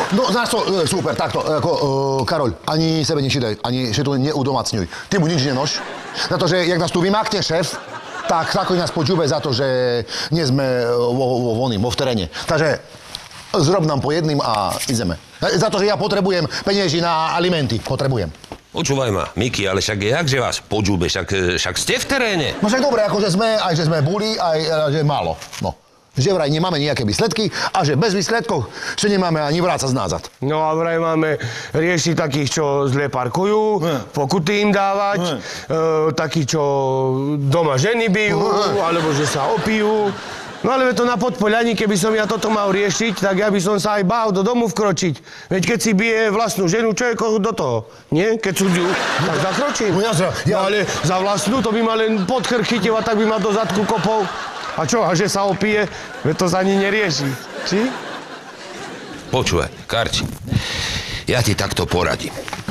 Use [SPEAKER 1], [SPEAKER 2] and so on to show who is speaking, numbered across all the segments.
[SPEAKER 1] No, znáš to, super, takto, Karol, ani sebe nečítaj, ani že to neudomacňuj. Ty mu nič nenož, na to, že jak nás tu vymákne šéf, tak nás počúbe za to, že nie sme vo v teréne. Takže zrob nám po jedným a ideme. Za to, že ja potrebujem peniazy na alimenty. Potrebujem.
[SPEAKER 2] Počúvaj ma, Miki, ale však jakže vás počúbe, však ste v teréne.
[SPEAKER 1] No však dobre, akože sme, aj že sme boli, aj že málo. No. Že vraj nemáme nejaké výsledky a že bez výsledkov sa nemáme ani vrácať nazad.
[SPEAKER 3] No a vraj máme riešiť takých, čo zle parkujú, pokuty im dávať, takých, čo doma ženy bijú, alebo že sa opijú. No ale to na Podpoľani, keby som ja toto mal riešiť, tak ja by som sa aj bál do domu vkročiť. Veď keď si bije vlastnú ženu, čo je koho do toho? Nie? Keď súdiu, tak zakročím.
[SPEAKER 1] No
[SPEAKER 3] ale za vlastnú to by ma len pod krk chytil a tak by ma do zadku kopol. A čo, a že sa opije, veď to sa ani nerieši. Či?
[SPEAKER 2] Počúvaj, Karči, ja ti takto poradím.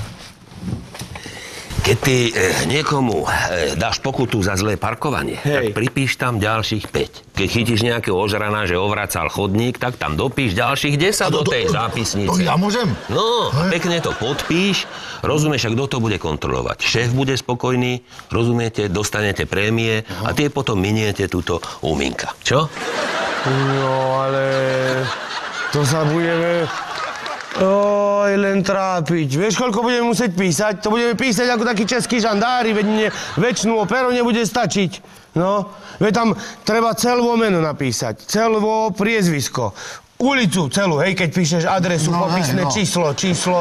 [SPEAKER 2] Keď ty niekomu dáš pokutu za zlé parkovanie, tak pripíš tam ďalších 5. Keď chytíš nejakého ožrana, že ovracal chodník, tak tam dopíš ďalších 10 do tej zápisnice.
[SPEAKER 1] To ja môžem?
[SPEAKER 2] No, a pekne to podpíš, rozumieš, a kto to bude kontrolovať? Šéf bude spokojný, rozumiete, dostanete prémie a tie potom miniete túto u Minka. Čo?
[SPEAKER 3] No, ale to sa budeme... Oj, len trápiť. Vieš, koľko budeme musieť písať? To budeme písať ako takí českí žandári, veď mne väčšinu operu nebude stačiť. No, veď tam treba celú meno napísať, celú priezvisko, ulicu celú, hej, keď píšeš adresu, popisné číslo,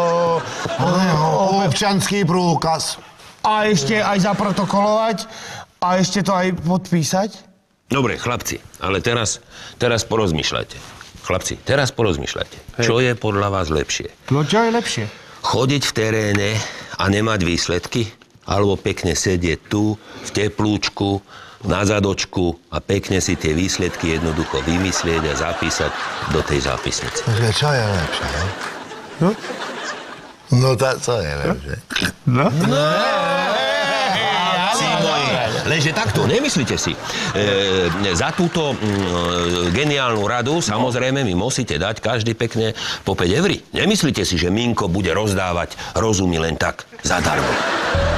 [SPEAKER 1] občanský prúkaz.
[SPEAKER 3] A ešte aj zaprotokolovať a ešte to aj podpísať?
[SPEAKER 2] Dobre, chlapci, ale teraz porozmýšľajte. Chlapci, teraz porozmýšľajte. Čo je podľa vás lepšie?
[SPEAKER 3] No čo je lepšie?
[SPEAKER 2] Chodiť v teréne a nemať výsledky? Alebo pekne sedieť tu, v teplúčku, na zadočku a pekne si tie výsledky jednoducho vymyslieť a zapísať do tej zápisnice?
[SPEAKER 1] Čo je lepšie, ne?
[SPEAKER 3] No?
[SPEAKER 1] No tak co je lepšie?
[SPEAKER 3] No?
[SPEAKER 2] Lenže takto, nemyslíte si. Za túto geniálnu radu, samozrejme, mi musíte dať každý pekne po 5 eur. Nemyslíte si, že Minko bude rozdávať rozumy len tak, zadarmo.